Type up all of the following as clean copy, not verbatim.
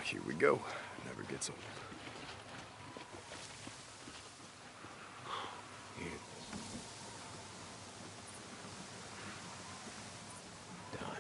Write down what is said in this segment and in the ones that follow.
Here we go. Never gets old. Yeah. Done.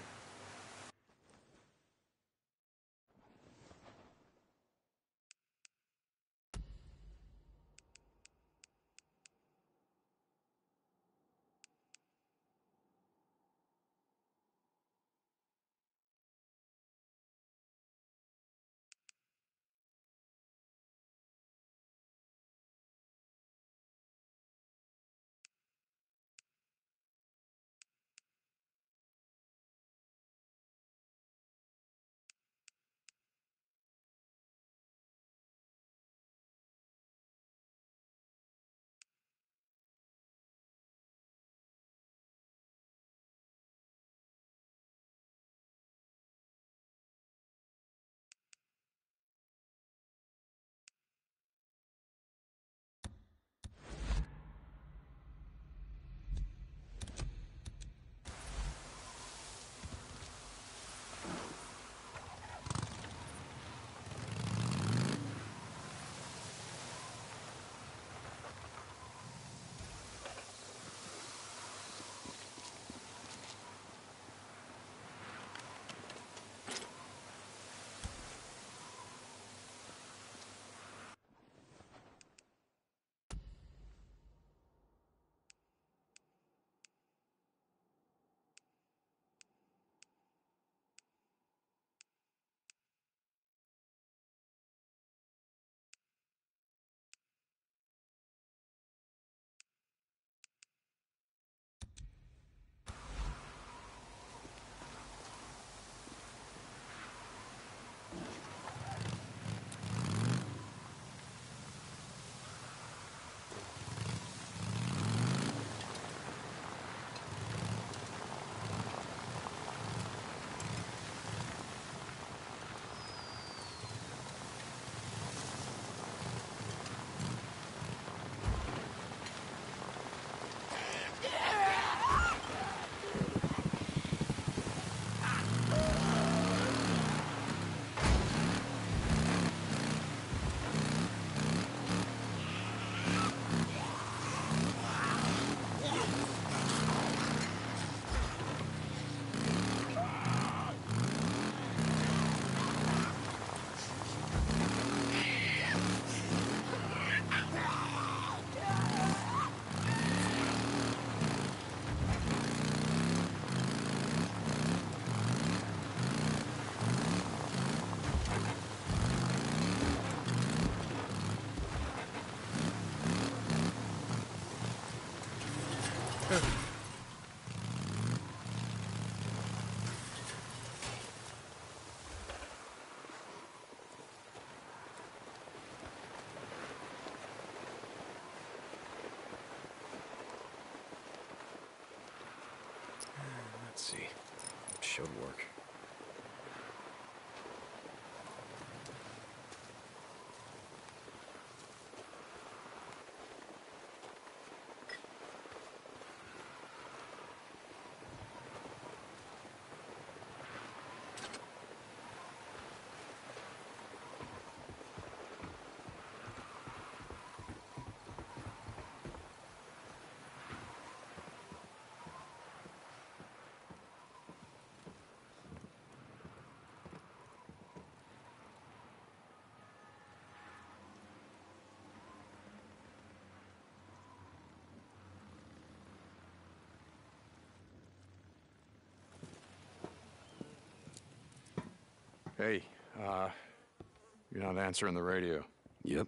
Let's see. It should work. Hey, you're not answering the radio. Yep.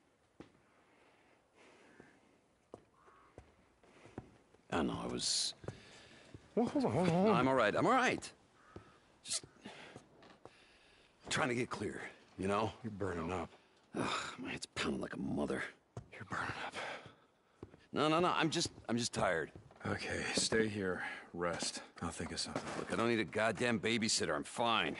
I know, I was... Well, hold on. No, I'm all right. Just... trying to get clear, you know? You're burning up. Ugh, my head's pounding like a mother. You're burning up. No, I'm just tired. Okay, stay here. Rest. I'll think of something. Look, I don't need a goddamn babysitter. I'm fine.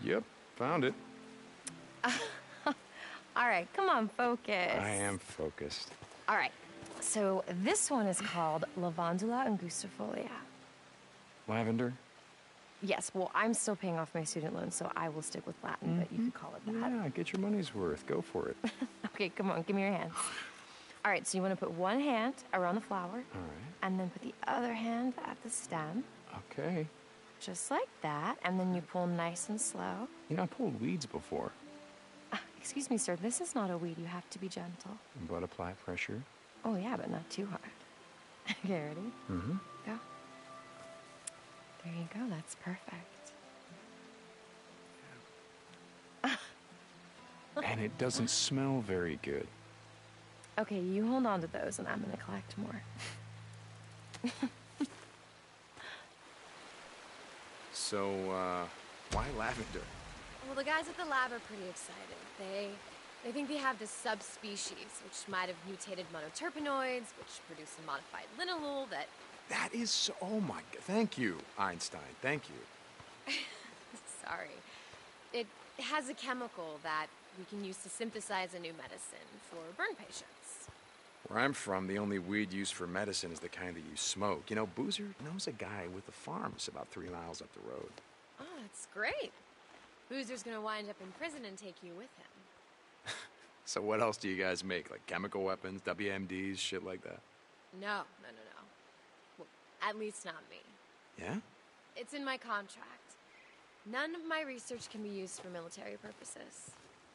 Yep, found it. All right, come on, focus. I am focused. All right, so this one is called Lavandula angustifolia. Lavender? Yes, well, I'm still paying off my student loan, so I will stick with Latin, but you could call it that. Yeah, get your money's worth. Go for it. Okay, come on, give me your hands. All right, so you want to put one hand around the flower, All right. and then put the other hand at the stem, Okay. just like that, and then you pull nice and slow. You know, I pulled weeds before. Excuse me, sir, this is not a weed. You have to be gentle. But apply pressure. Oh, yeah, but not too hard. Okay, ready? Mm-hmm. Go. There you go, that's perfect. And it doesn't smell very good. Okay, you hold on to those, and I'm gonna collect more. So, why lavender? Well, the guys at the lab are pretty excited. They think they have this subspecies, which might have mutated monoterpenoids, which produce a modified linalool that... That is so... Oh, my God. Thank you, Einstein. Thank you. Sorry. It has a chemical that we can use to synthesize a new medicine for burn patients. Where I'm from, the only weed used for medicine is the kind that you smoke. You know, Boozer knows a guy with a farm that's about 3 miles up the road. Oh, that's great. Boozer's gonna wind up in prison and take you with him. So what else do you guys make? Like chemical weapons, WMDs, shit like that? No. Well, at least not me. Yeah? It's in my contract. None of my research can be used for military purposes.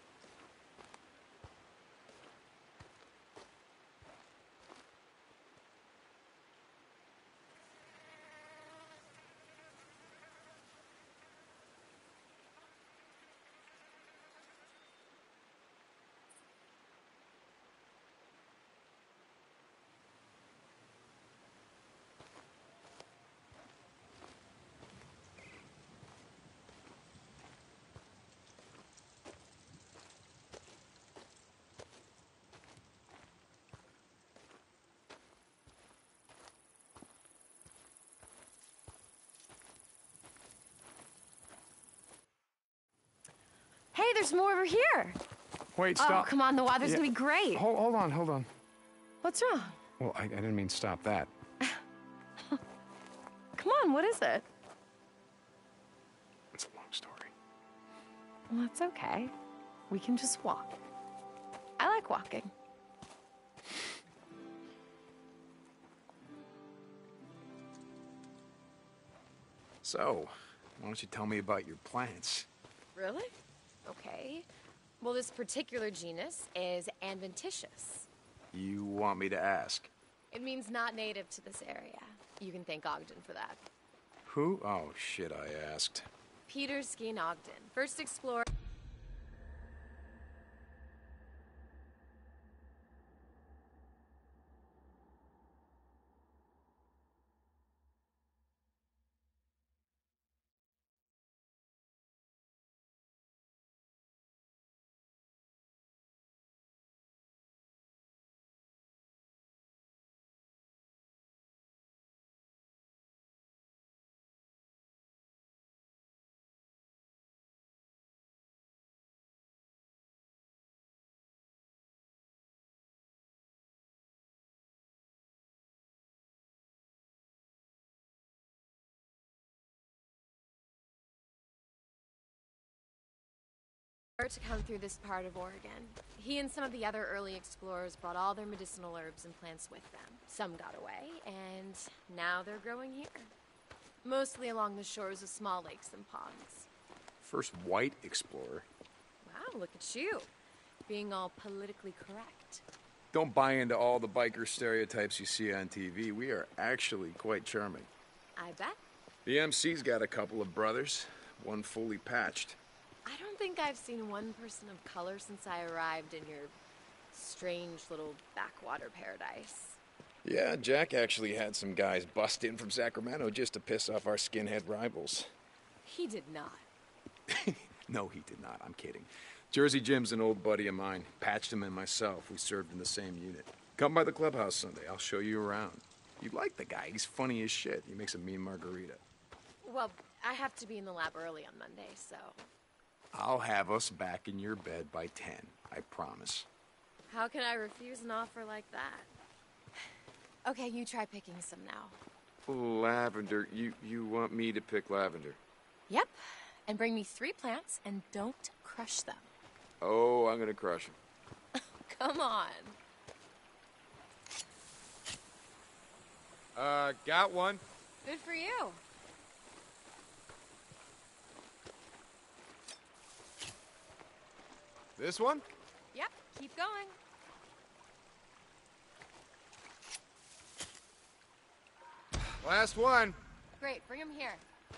Hey, there's more over here. Wait, Oh, stop. come on, the water's Yeah. gonna be great. Hold on. What's wrong? Well, I didn't mean stop that. Come on, what is it? It's a long story. Well, that's okay. We can just walk. I like walking. So, why don't you tell me about your plants? Really? Okay. Well, this particular genus is adventitious. You want me to ask? It means not native to this area. You can thank Ogden for that. Who? Oh, shit, I asked. Peter Skeen Ogden, first explorer. To come through this part of Oregon. He and some of the other early explorers brought all their medicinal herbs and plants with them. Some got away, and now they're growing here. Mostly along the shores of small lakes and ponds. First white explorer. Wow, look at you. Being all politically correct. Don't buy into all the biker stereotypes you see on TV. We are actually quite charming. I bet. The MC's got a couple of brothers, one fully patched. I don't think I've seen one person of color since I arrived in your strange little backwater paradise. Yeah, Jack actually had some guys bust in from Sacramento just to piss off our skinhead rivals. He did not. No, he did not. I'm kidding. Jersey Jim's an old buddy of mine. Patched him and myself. We served in the same unit. Come by the clubhouse Sunday. I'll show you around. You'd like the guy. He's funny as shit. He makes a mean margarita. Well, I have to be in the lab early on Monday, so... I'll have us back in your bed by 10, I promise. How can I refuse an offer like that? Okay, you try picking some now. Lavender. You want me to pick lavender? Yep. And bring me 3 plants and don't crush them. Oh, I'm gonna crush them. Come on. Got one. Good for you. This one? Yep, keep going. Last one. Great, bring him here.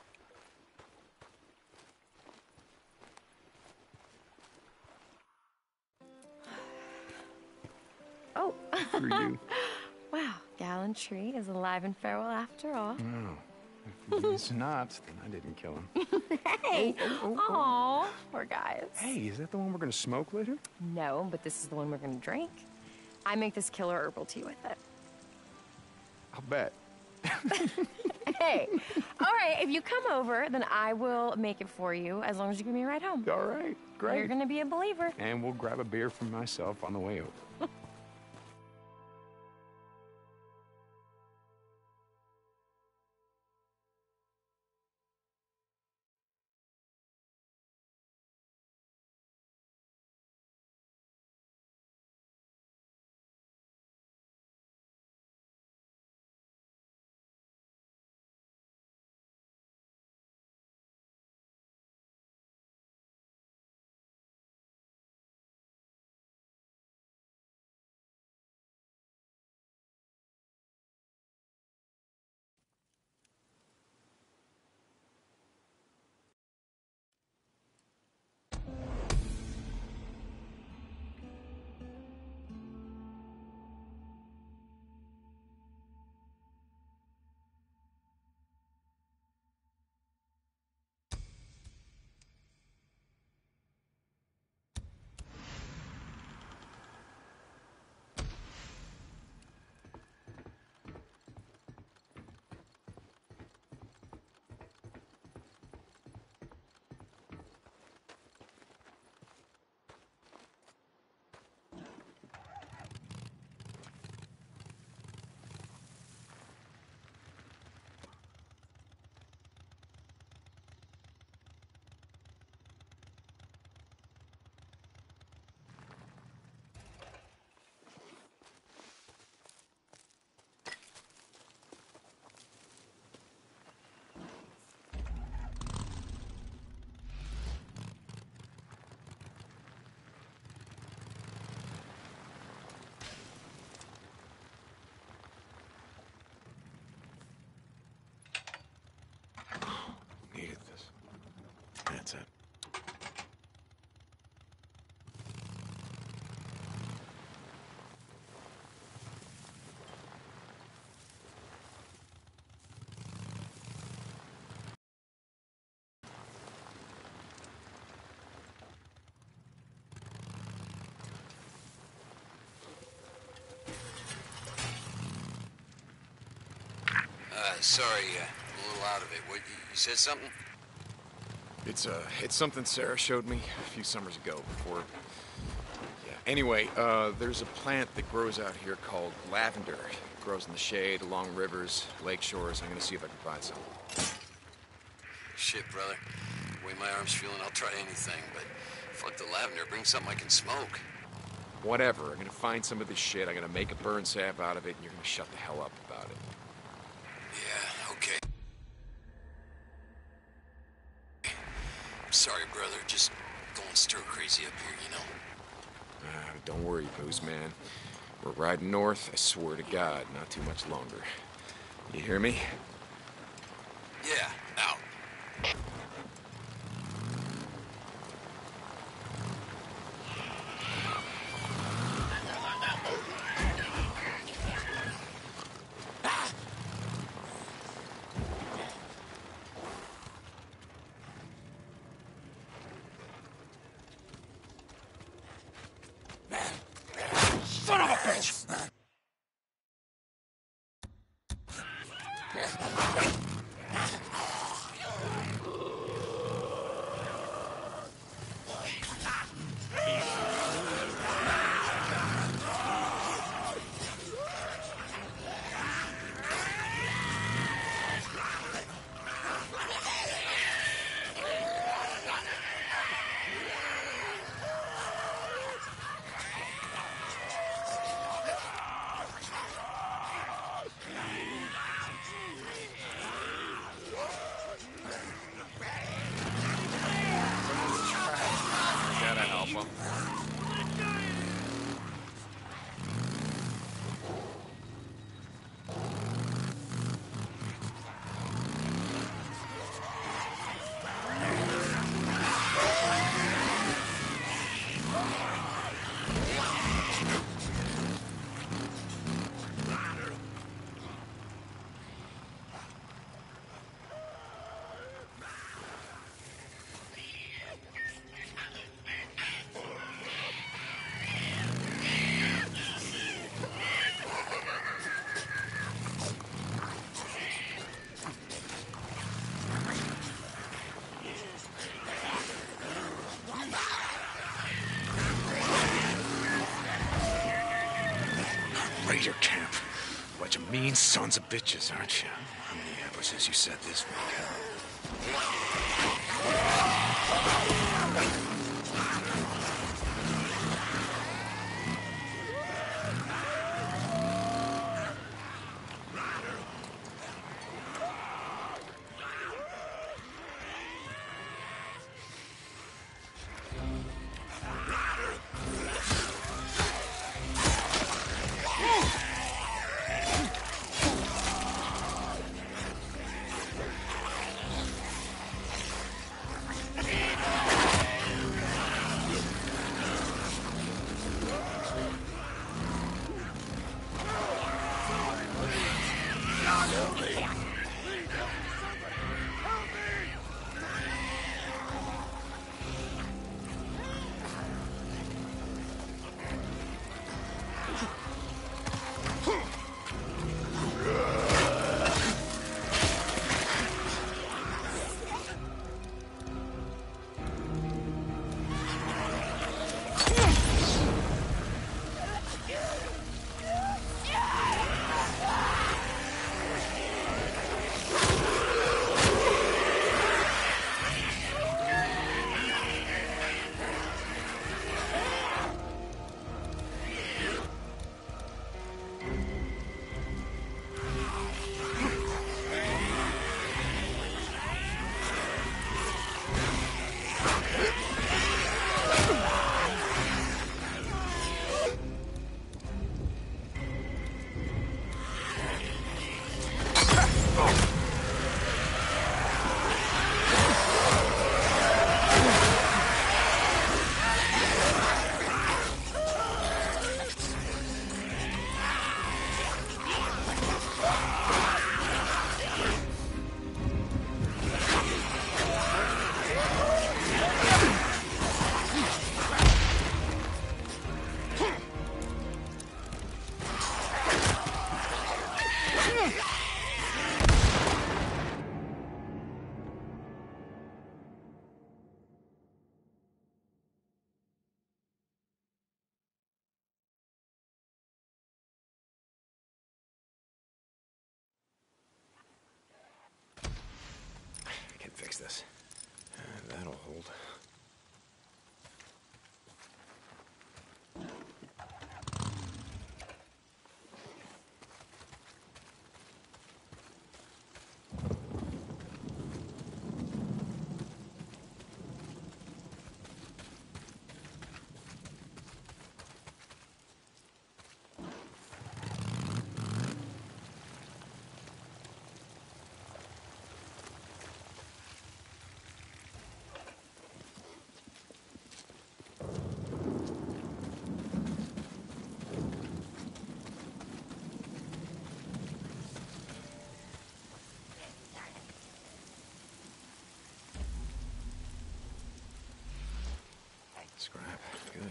Oh, For you. wow. Gallantry is alive and farewell after all. No. If he's not, then I didn't kill him. Hey! Aw, poor guys. Hey, is that the one we're gonna smoke later? No, but this is the one we're gonna drink. I make this killer herbal tea with it. I'll bet. Hey, all right, if you come over, then I will make it for you as long as you give me a ride home. All right, great. You're gonna be a believer. And we'll grab a beer for myself on the way over. Needed this. That's it. Sorry, I'm a little out of it. What, you said something? It's something Sarah showed me a few summers ago before. Yeah. Anyway, there's a plant that grows out here called lavender. It grows in the shade, along rivers, lake shores. I'm gonna see if I can find some. Shit, brother. The way my arm's feeling, I'll try anything, but fuck the lavender. Bring something I can smoke. Whatever. I'm gonna find some of this shit. I'm gonna make a burn sap out of it, and you're gonna shut the hell up about it. Yeah, okay. Sorry, brother. Just going stir crazy up here, you know. Don't worry, Booze Man. We're riding north, I swear to God, not too much longer. You hear me? Yeah, out. Son of a bitch! Raider camp. Bunch of mean sons of bitches, aren't you? How many ambushers you set this week? Fix this. That'll hold. Scrap. Good.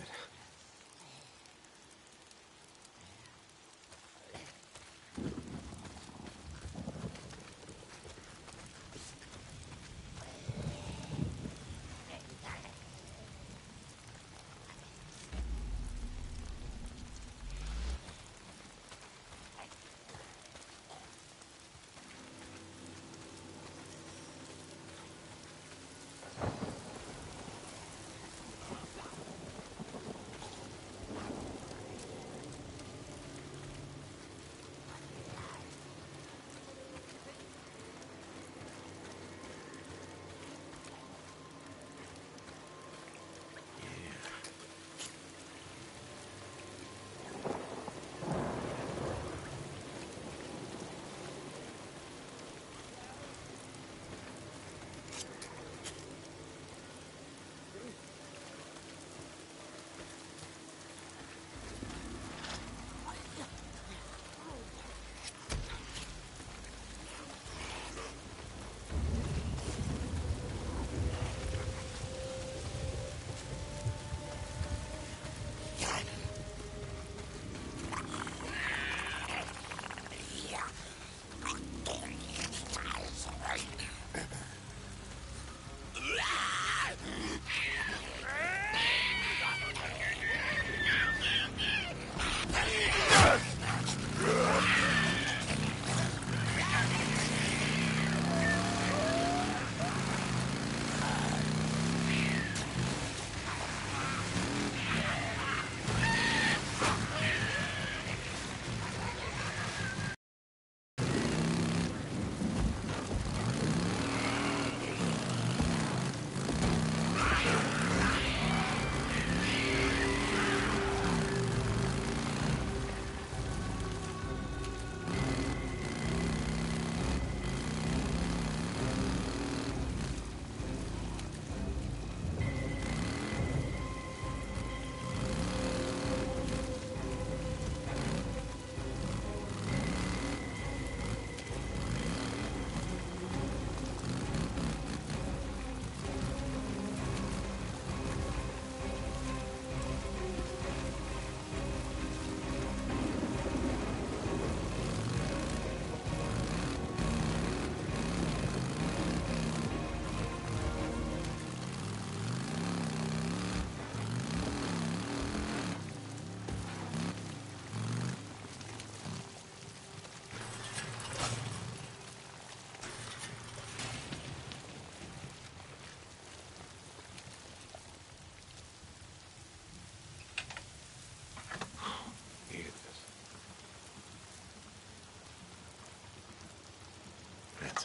That's it.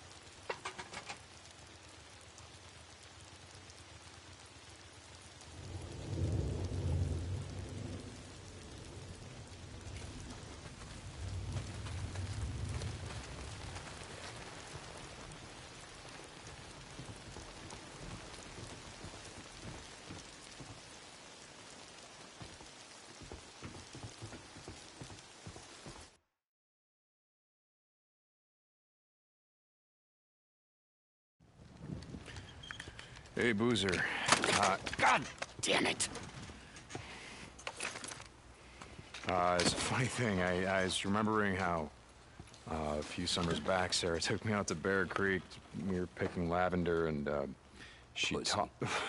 Hey, Boozer. God damn it! It's a funny thing. I was remembering how a few summers back, Sarah took me out to Bear Creek. We were picking lavender, and she Listen.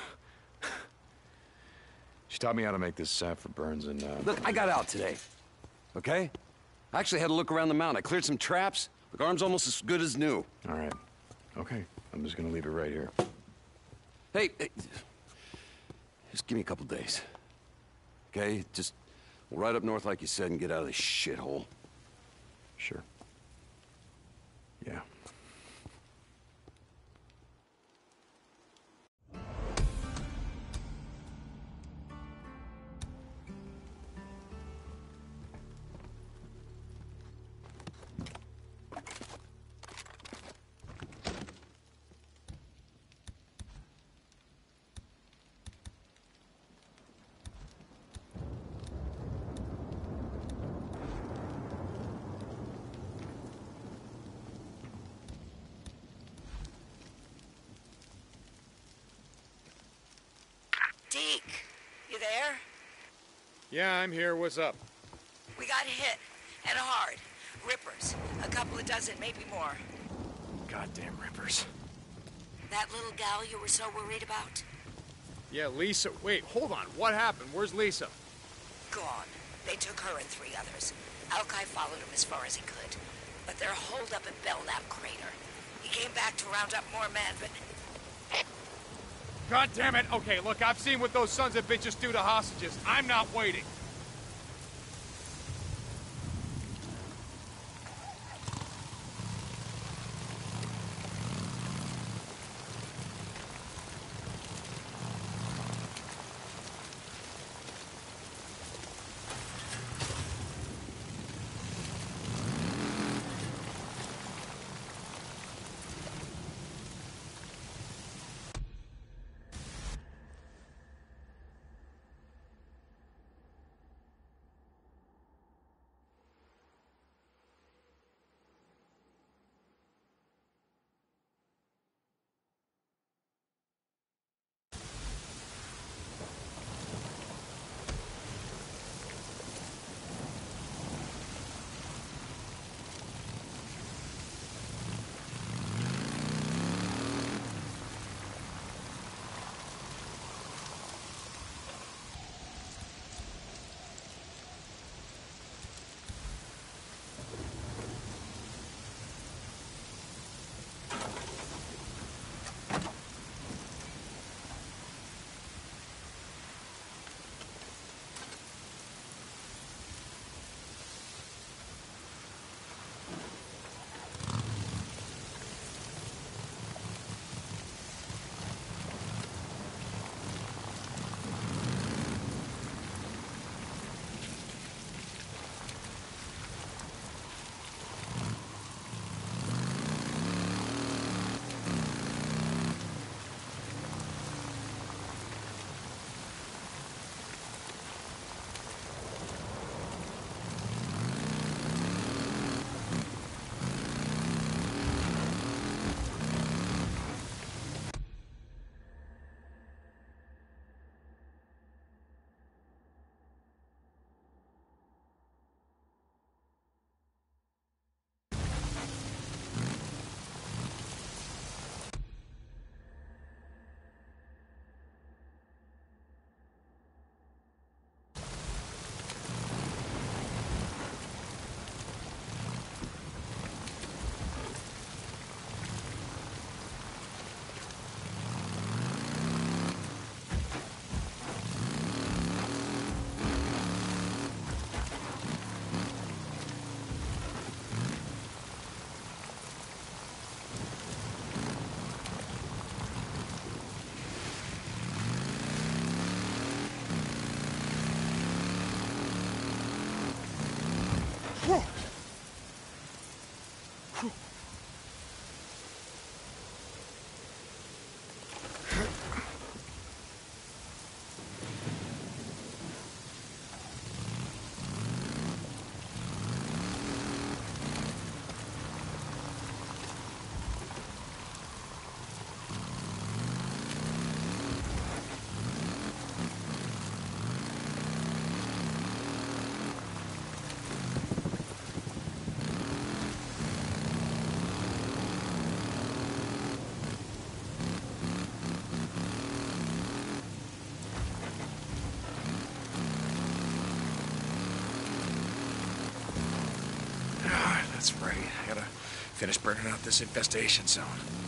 she taught me how to make this sap for burns. And Look, I got out today, okay? I actually had to look around the mountain. I cleared some traps. The arm's almost as good as new. all right, okay. I'm just gonna leave it right here. Hey, just give me a couple days. Okay? Just we'll ride up north like you said and get out of this shithole. Sure. Yeah. Deke, you there? Yeah, I'm here. What's up? We got hit, and hard. Rippers. A couple of dozen, maybe more. Goddamn rippers. That little gal you were so worried about? Yeah, Lisa. Wait, hold on. What happened? Where's Lisa? Gone. They took her and 3 others. Alki followed him as far as he could. But they're holed up at Belknap Crater. He came back to round up more men, but... God damn it! Okay, look, I've seen what those sons of bitches do to hostages. I'm not waiting. That's right. I gotta finish burning out this infestation zone.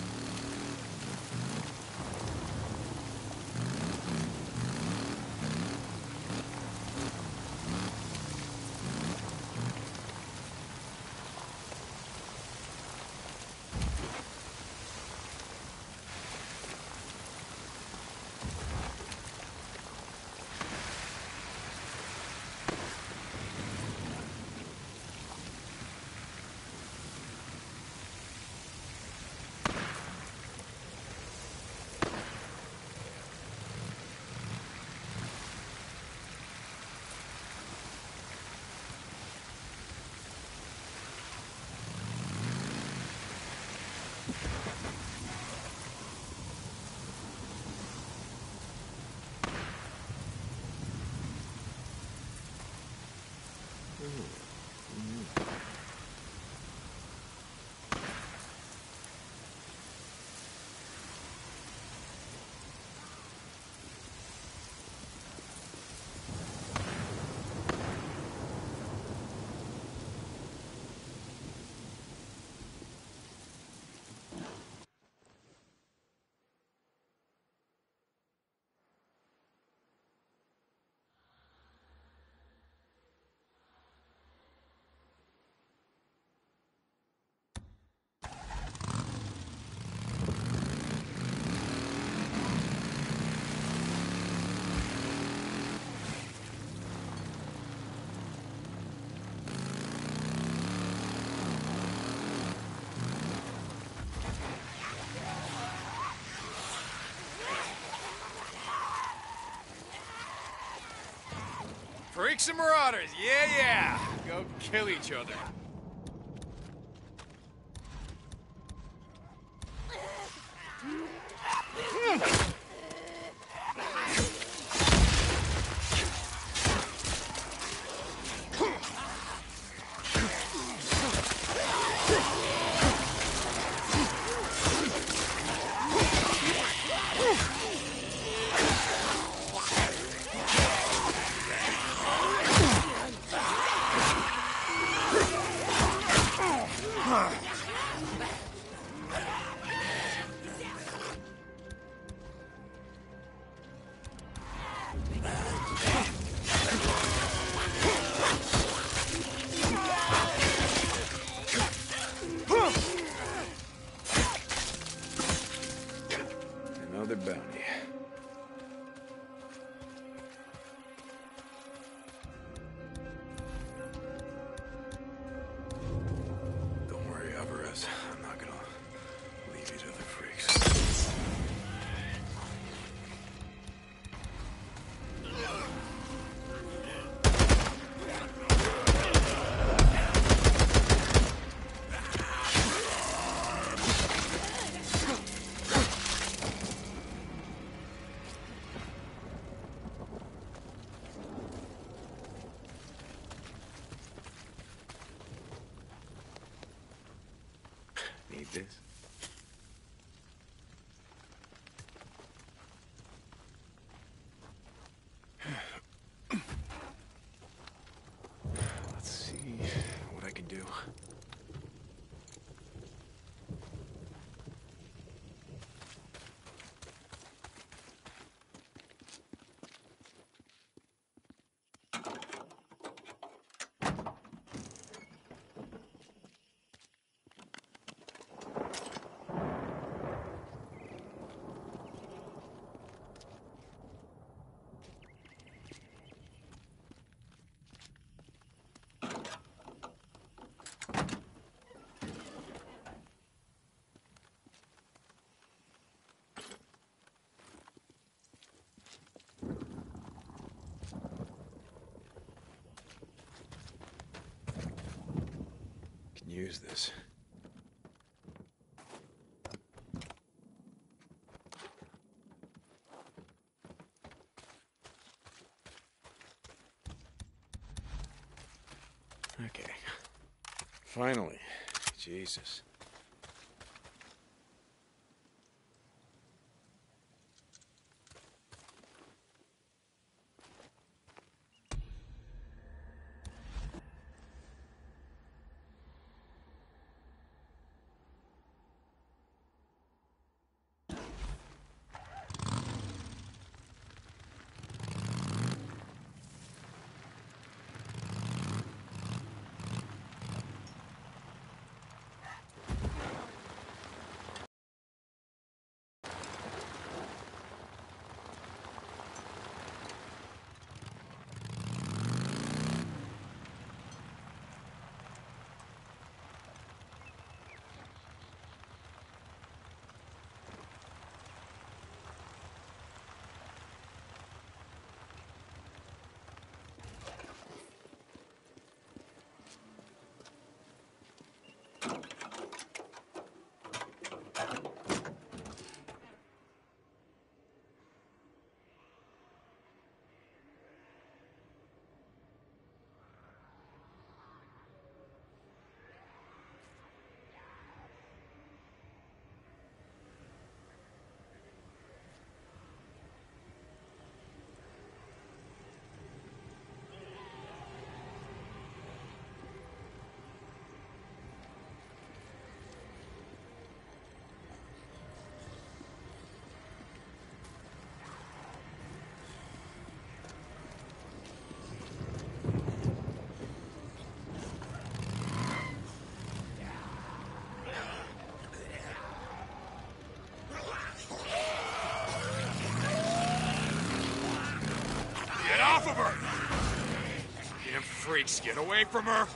Freaks and Marauders, yeah! Go kill each other. Another bounty. Don't worry, Alvarez. I'm not gonna leave you to the freaks. Need this? Let's see what I can do. use this. Okay. Finally. Jesus. Get off of her! Damn freaks, get away from her!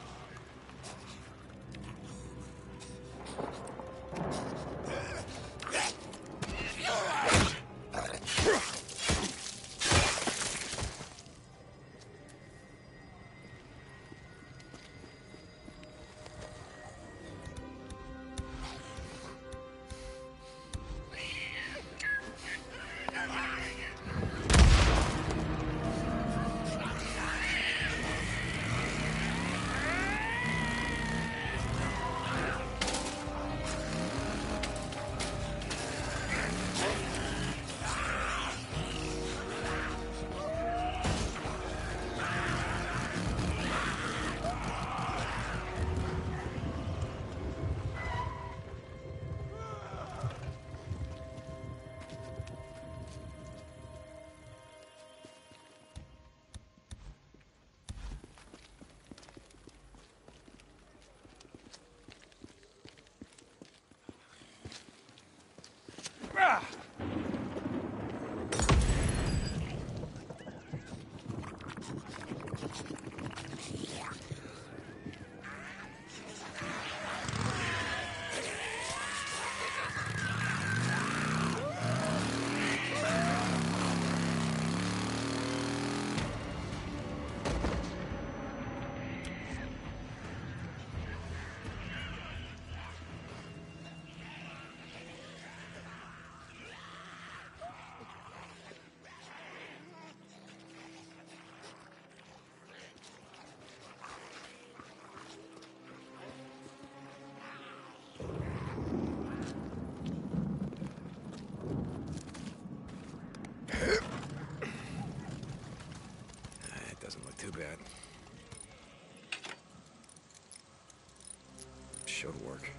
Too bad. Should work.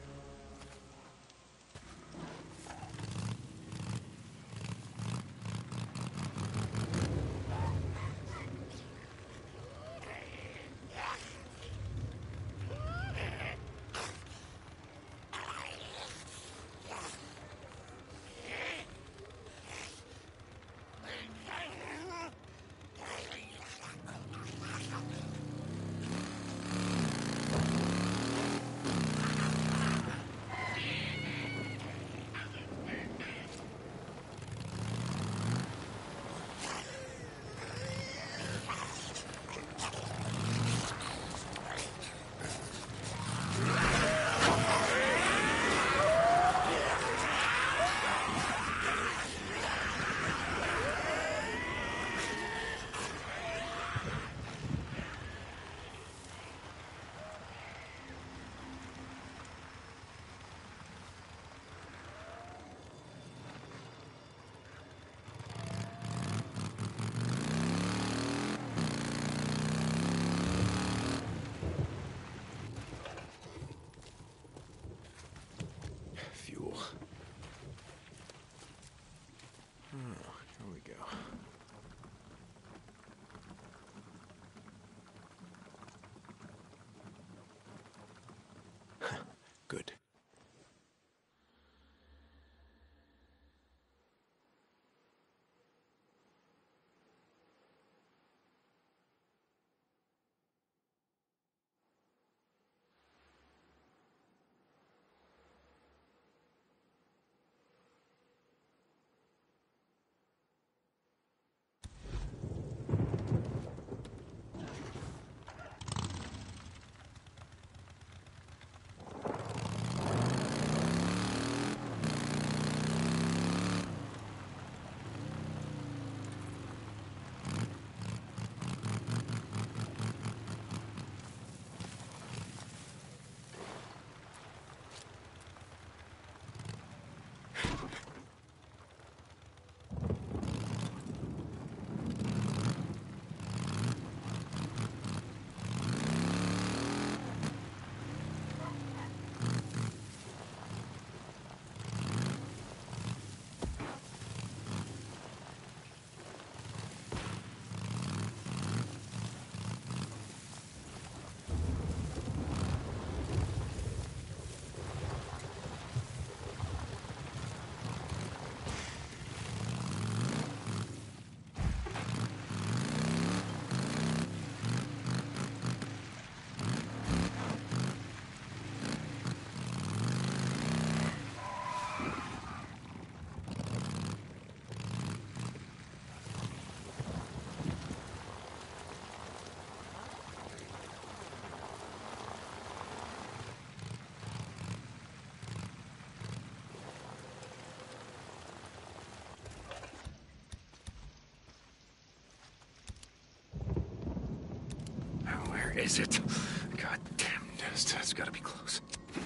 Where is it? God damn, it's gotta be close.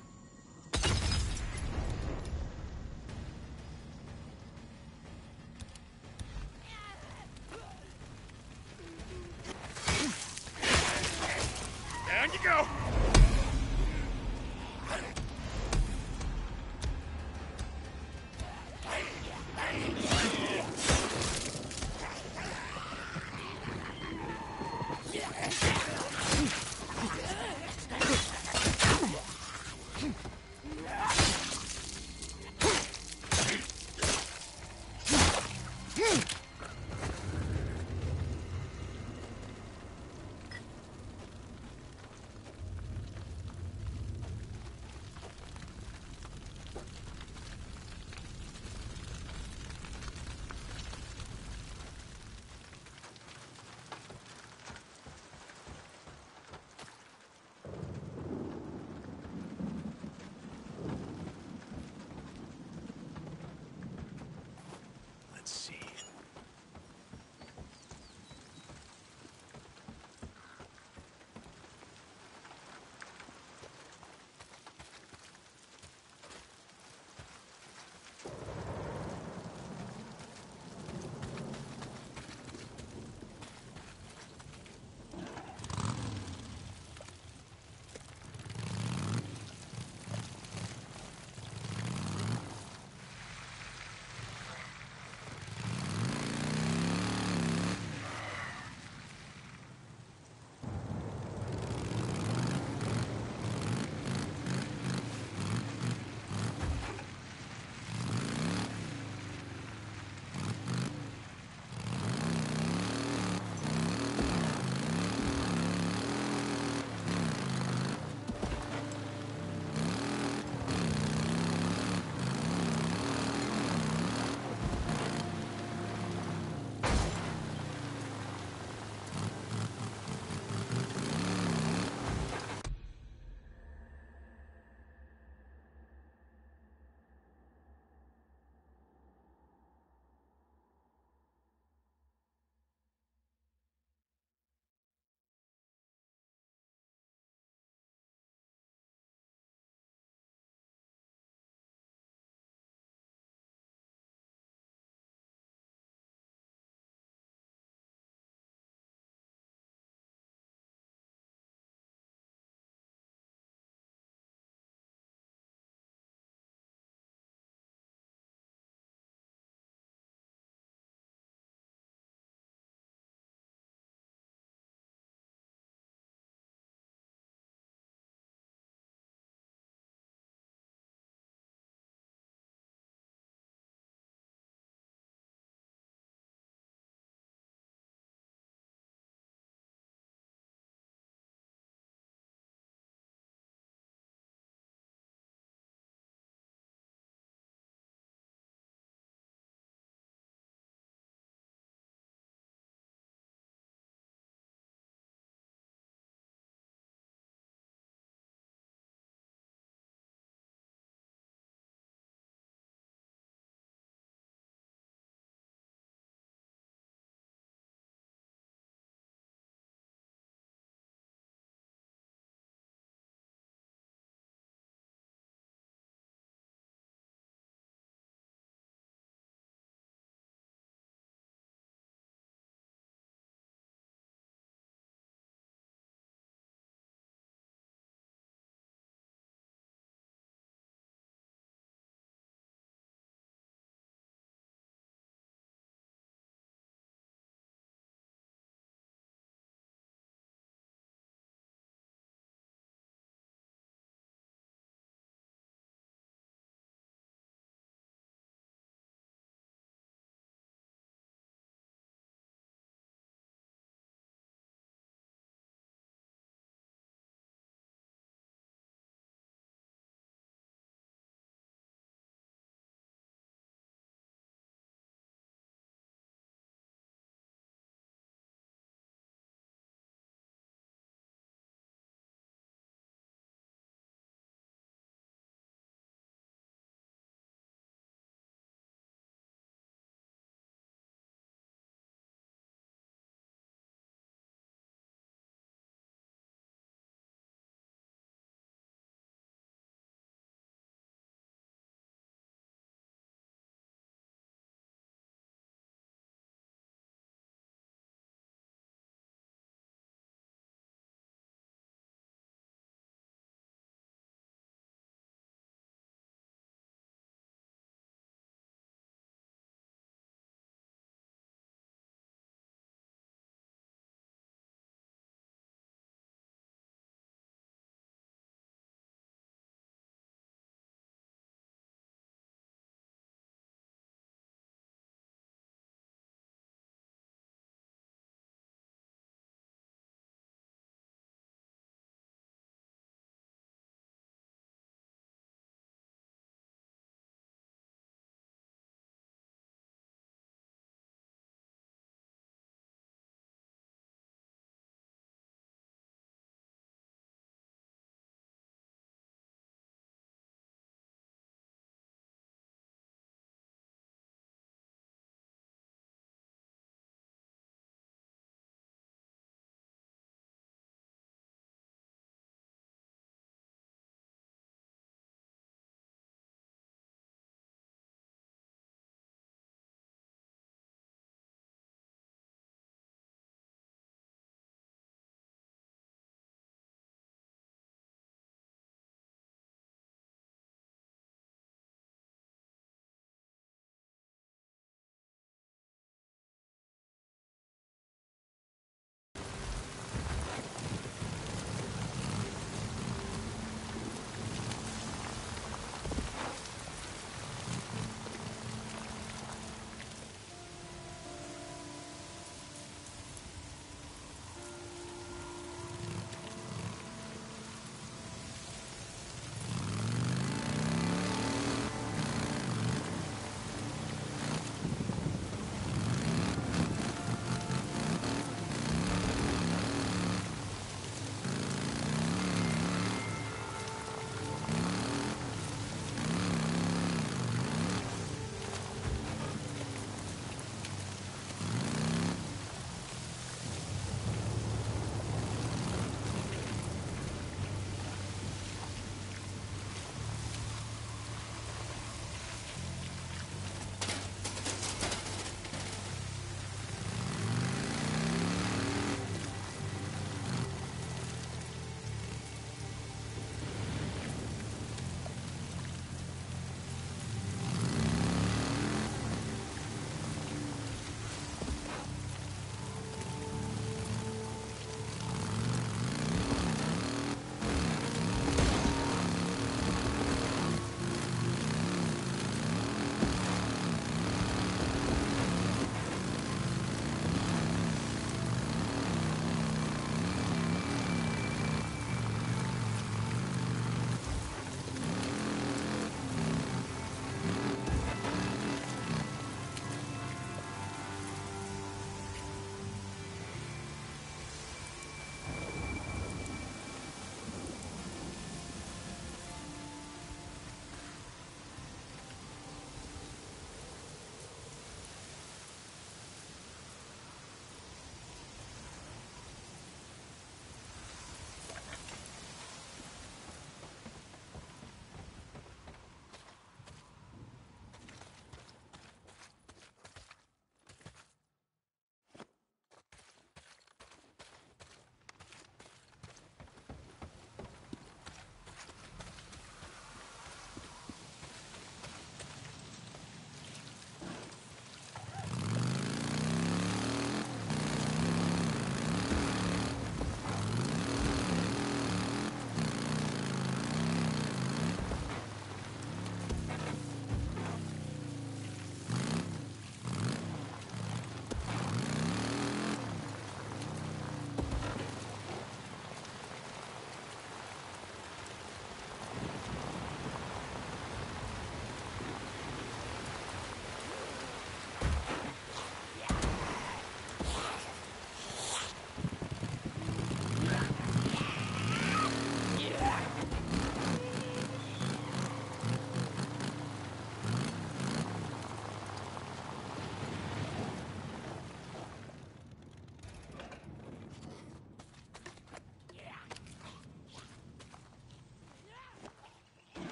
Down you go!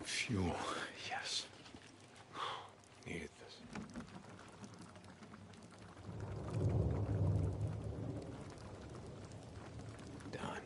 Fuel, yes. Needed this. Done.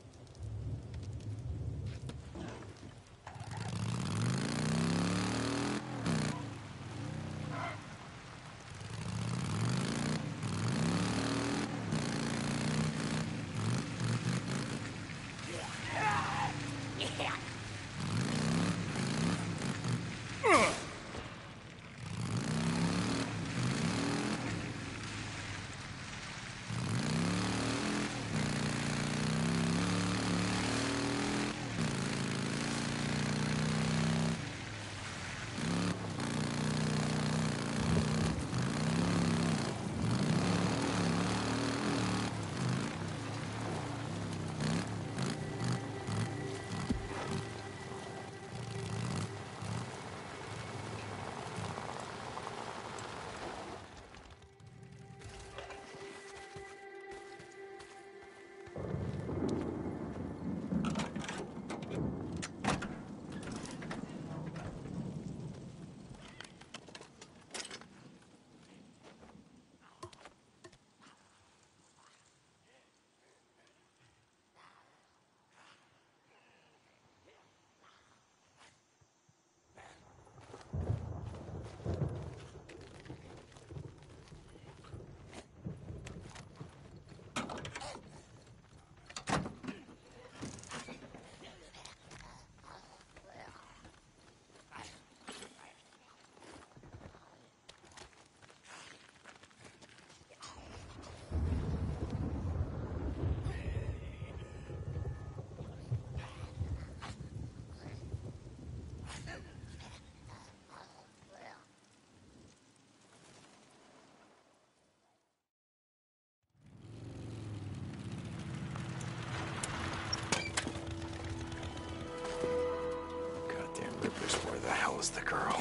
Where the hell is the girl?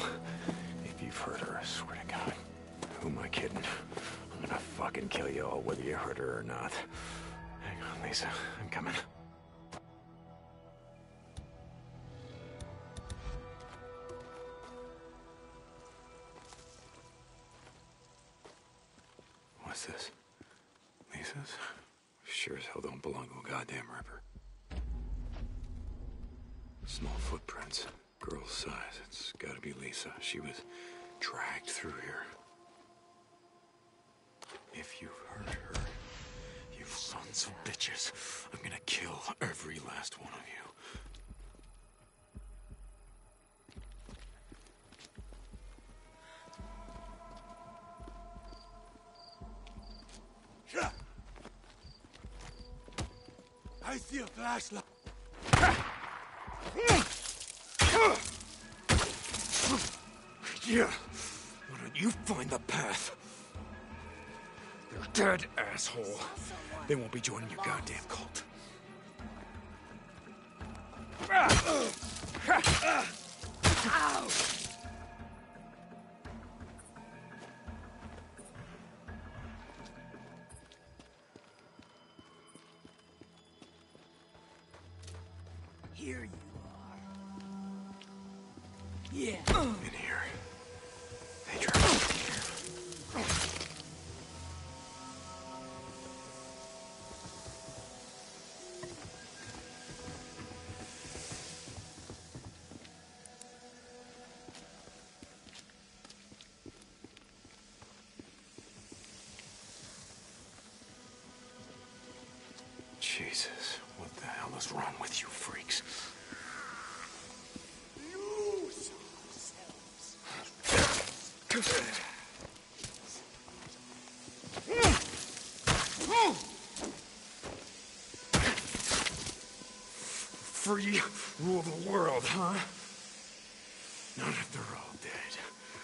If you've heard her, I swear to God. Who am I kidding? I'm gonna fucking kill you all, whether you heard her or not. Hang on, Lisa. I'm coming. What's this? Lisa's? Sure as hell don't belong to a goddamn ripper. Small footprints. Girl's size. It's gotta be Lisa. She was dragged through here. If you've heard her, you sons of bitches, I'm gonna kill every last one of you. I see a flashlight. Yeah. Why don't you find the path? They're dead, asshole. They won't be joining your goddamn cult. Ow! Here you are. Yeah. In here. They trapped me here. Jesus, what the hell is wrong with you freaks? Lose ourselves. Free rule the world, huh? Not if they're all dead.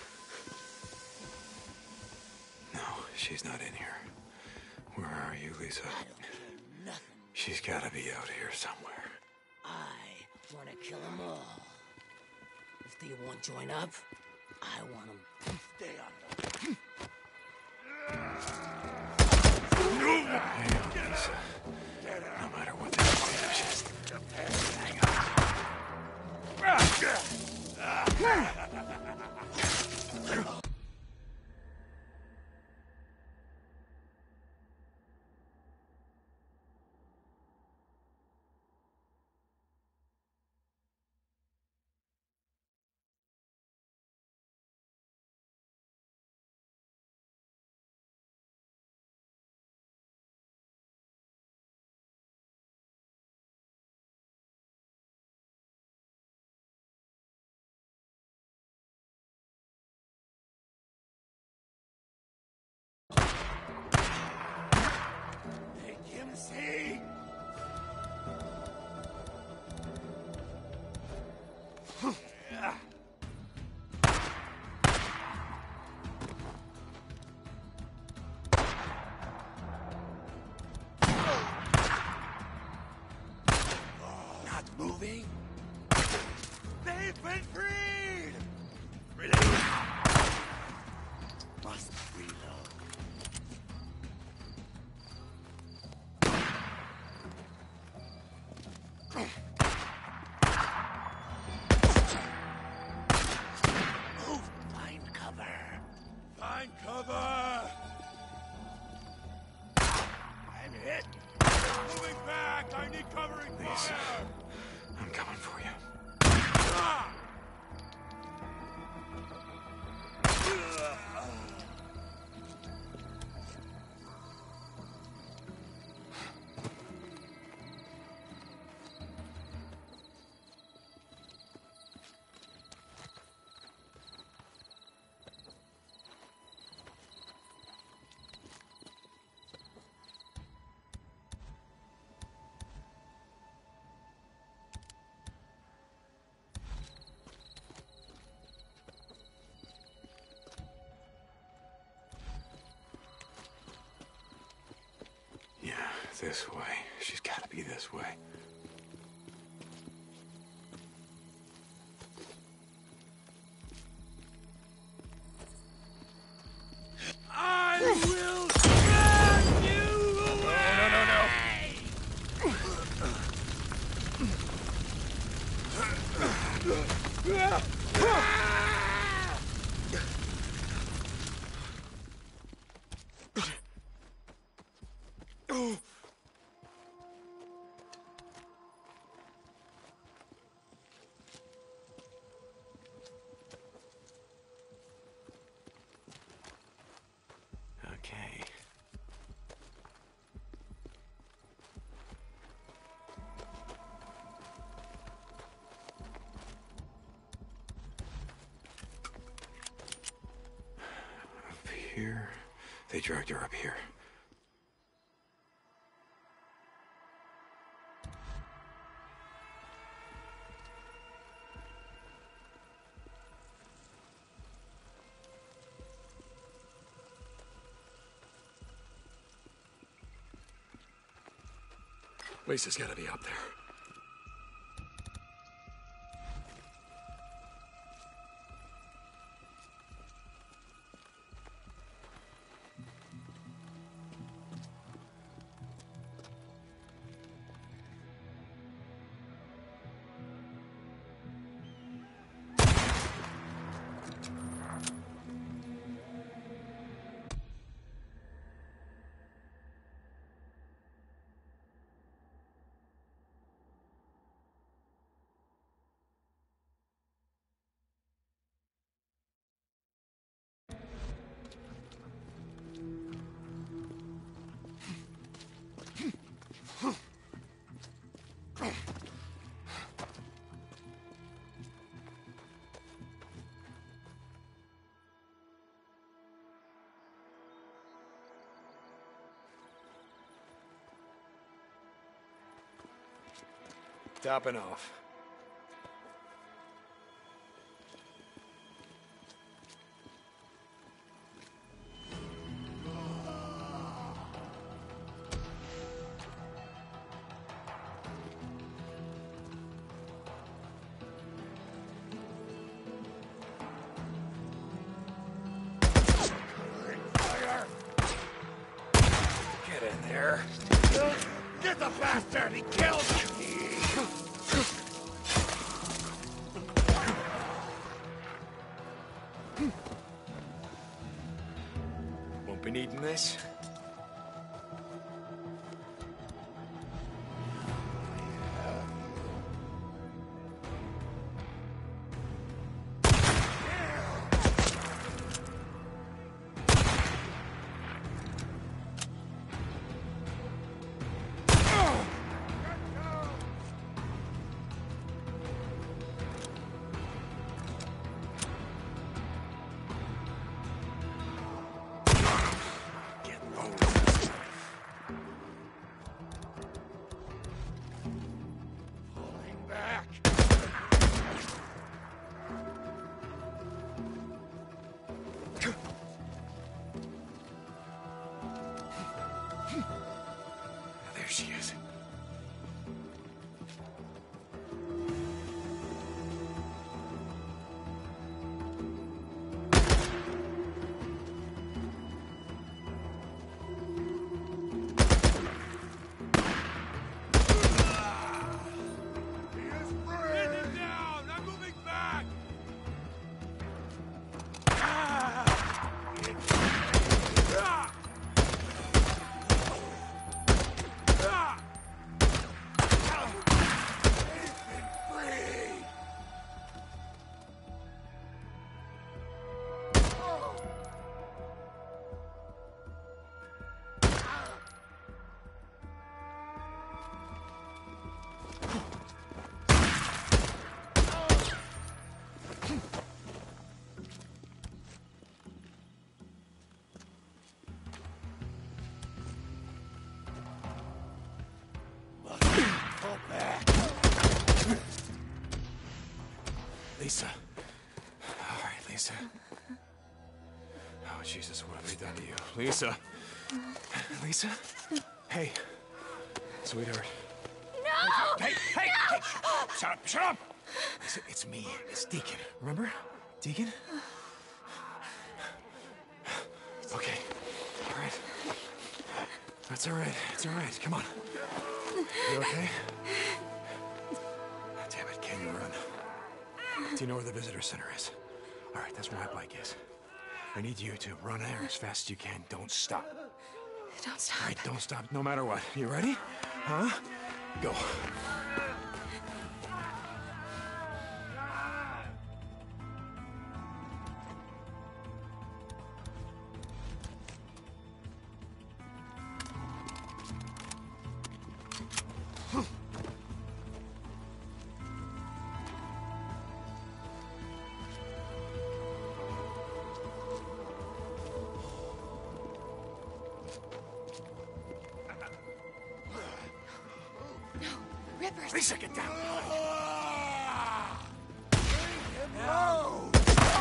No, she's not in here. Where are you, Lisa? I don't care nothing. She's gotta be out here somewhere. I want to kill them all. If they won't join up, I want them to stay on Hang on, Lisa. No matter what they do, just hang on. Make him see! Not moving? They've been freed! Release! Must reload. Move! Find cover! Find cover! I'm hit! Moving back! I need covering fire! I'm coming for you. Ah! Yeah, this way. She's gotta be this way. I will send you away! Okay. Up here. They dragged her up here. Lisa's gotta be up there. Topping off. Get in there. Get the bastard! He killed me! We needing this? There she is. Pin him down! I'm moving back! Lisa. All right, Lisa. Oh, Jesus, what have they done to you? Lisa. Lisa? Hey. Sweetheart. No! Hey! Shut up! Shut up! Lisa, it's me. It's Deacon. Remember? Deacon? Okay. All right. That's all right. It's all right. Come on. You okay? Damn it, can you run? Do you know where the visitor center is? All right, that's where my bike is. I need you to run there as fast as you can. Don't stop. Don't stop. All right, don't stop, no matter what. You ready? Huh? Go. Rippers. Lisa, get down. No!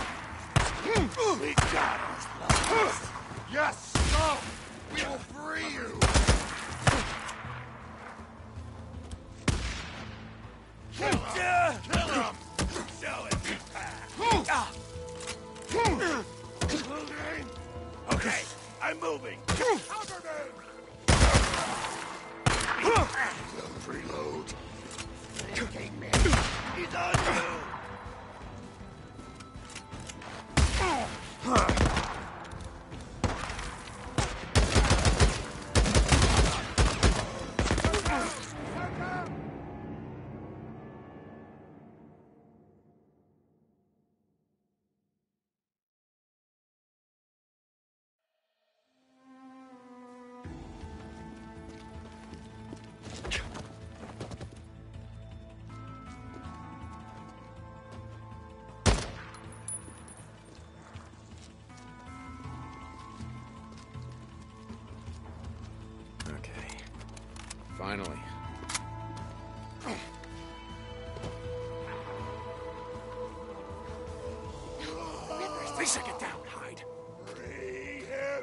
We got us! Yes! No! We will free you! Kill him! Kill him! Show it! Okay, I'm moving. Cover me! Preload. He's on you! Okay. Finally. Lisa, get down. Hide. Free him!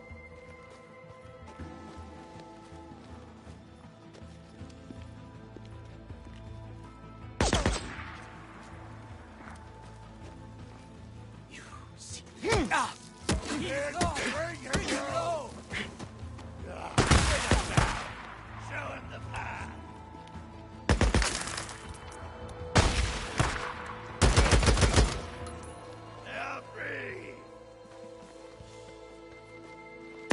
Bring him home! Show him the path! Now free!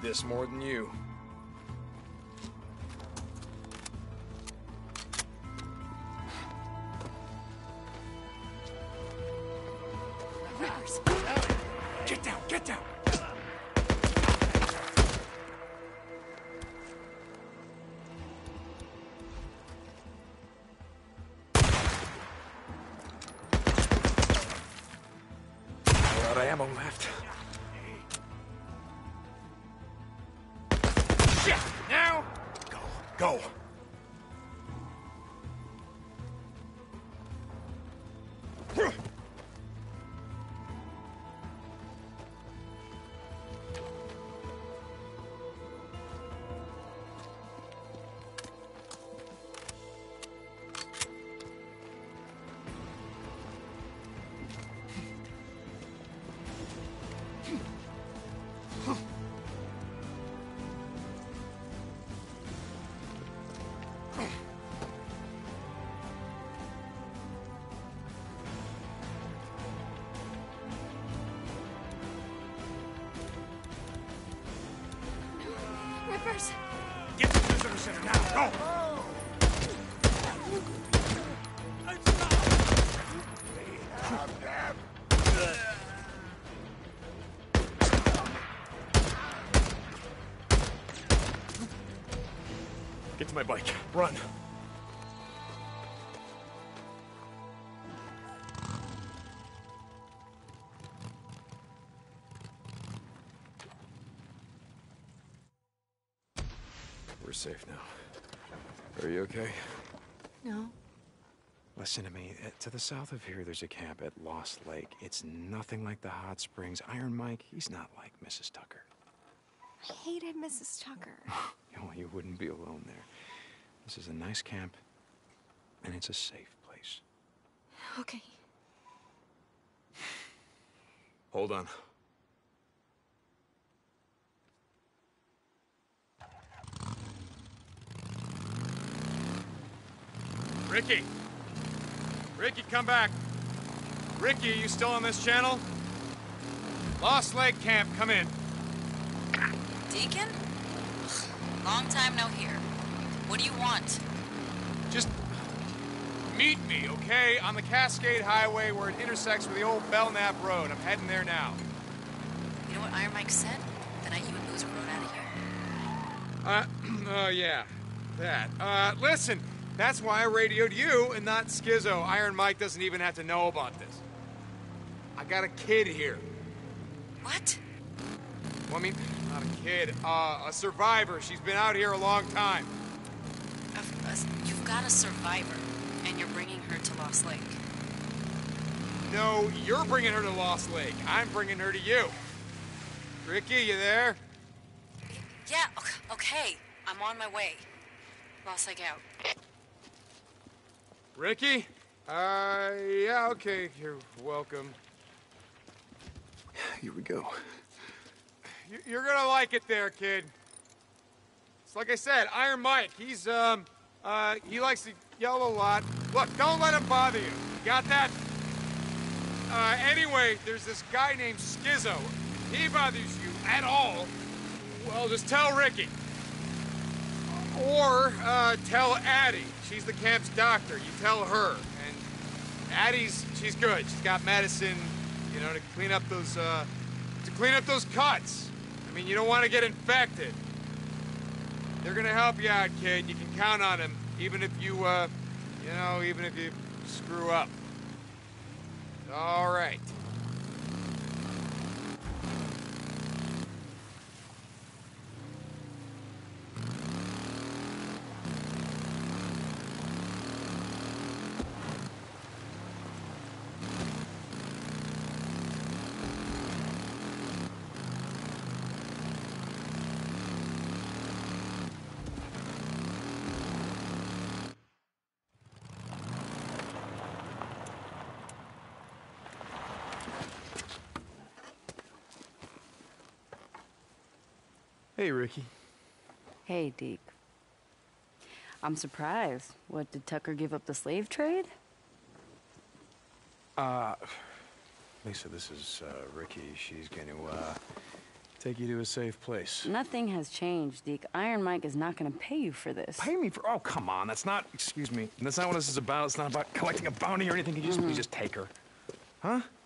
this more than you. Rivers! Get down, get down! All out of ammo left. Shit! Now! Go, go! Rivers! Get to the visitor center now, go! Get to my bike. Run. We're safe now. Are you okay? No. Listen to me. To the south of here, there's a camp at Lost Lake. It's nothing like the hot springs. Iron Mike, he's not like Mrs. Tucker. I hated Mrs. Tucker. Well, you wouldn't be alone there. This is a nice camp, and it's a safe place. Okay. Hold on. Ricky! Ricky, come back! Ricky, are you still on this channel? Lost Lake Camp, come in. Deacon? Long time no hear. What do you want? Just meet me, okay? On the Cascade Highway where it intersects with the old Belknap Road. I'm heading there now. You know what Iron Mike said? The night you and Boozer rode out of here? Oh yeah, that. Listen, that's why I radioed you and not Schizo. Iron Mike doesn't even have to know about this. I got a kid here. What? Well, I mean, not a kid, a survivor. She's been out here a long time. You've got a survivor, and you're bringing her to Lost Lake. No, you're bringing her to Lost Lake. I'm bringing her to you. Ricky, you there? Yeah, okay. I'm on my way. Lost Lake out. Ricky? Yeah, okay. You're welcome. Here we go. You're gonna like it there, kid. It's like I said, Iron Mike, he's, he likes to yell a lot. Look, don't let him bother you. You got that? Anyway, there's this guy named Schizo. If he bothers you at all, well, just tell Ricky. Or, tell Addie. She's the camp's doctor. You tell her. And Addie's, she's good. She's got medicine, you know, to clean up those cuts. I mean, you don't want to get infected. They're gonna help you out, kid. You can count on them, even if you, even if you screw up. All right. Hey, Ricky. Hey, Deke. I'm surprised. What, did Tucker give up the slave trade? Lisa, this is, Ricky. She's going to, Take you to a safe place. Nothing has changed, Deke. Iron Mike is not gonna pay you for this. Pay me for... Oh, come on. That's not... Excuse me. That's not what this is about. It's not about collecting a bounty or anything. Can you just please just take her? Huh?